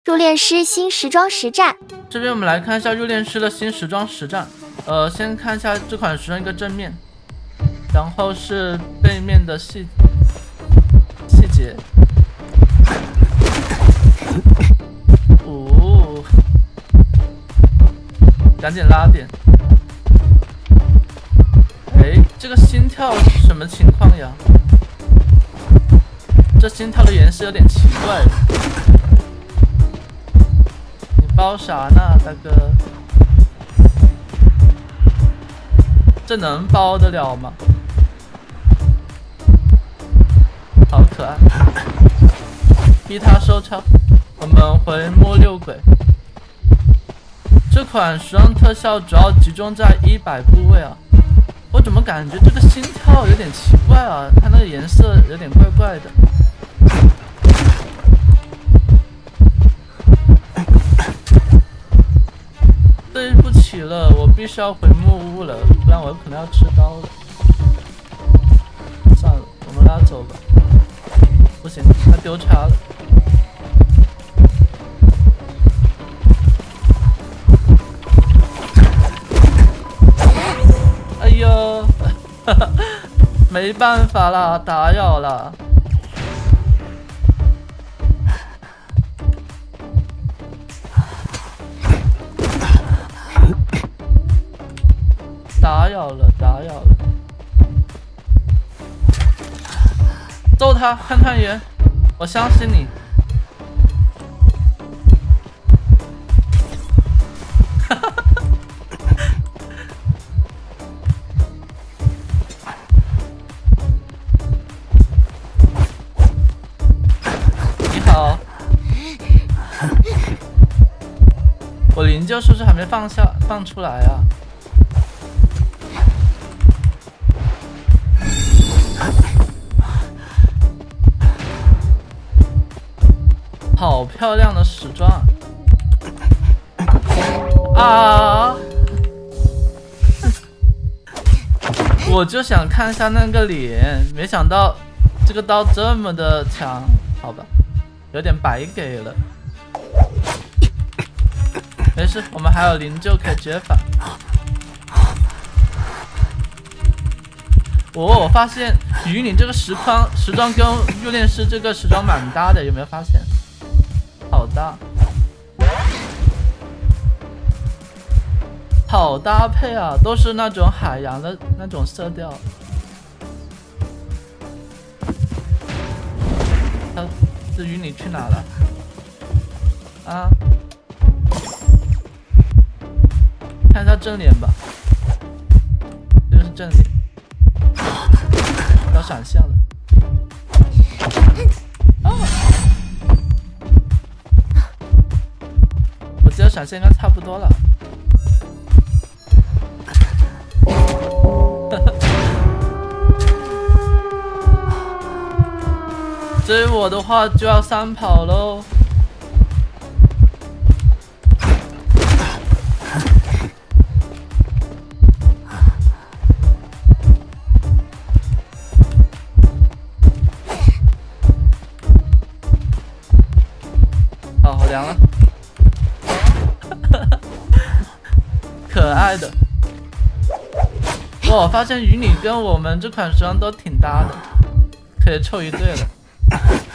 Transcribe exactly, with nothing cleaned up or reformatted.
入殓师新时装实战。 这边我们来看一下入殓师的新时装实战。呃，先看一下这款时装一个正面，然后是背面的细细节。哦，赶紧拉点。哎，这个心跳是什么情况呀？这心跳的颜色有点奇怪。你包啥呢，大哥？这能包得了吗？好可爱！逼他收钞。我们回摸六鬼。这款时装特效主要集中在衣摆部位啊。我怎么感觉这个心跳有点奇怪啊？它那个颜色有点怪怪的。对不起了，我必须要回木屋了，不然我可能要吃刀了。算了，我们拉走吧。不行，他丢叉了。哎呦，没办法啦，打扰了。打扰了，打扰了！揍他，看探员，我相信你。哈哈哈！你好，我灵柩是不是还没放下放出来啊？好漂亮的时装啊！我就想看一下那个脸，没想到这个刀这么的强，好吧，有点白给了。没事，我们还有灵柩可以接反。哦，我发现与你这个时装时装跟入殓师这个时装蛮搭的，有没有发现？好搭，好搭配啊，都是那种海洋的那种色调。他这与你去哪了？啊？看一下正脸吧，这个是正脸。要闪现了。哦，我记得闪现应该差不多了。追我的话就要三跑喽。好凉了，可爱的。哇，我发现与你跟我们这款时装都挺搭的，可以凑一对了。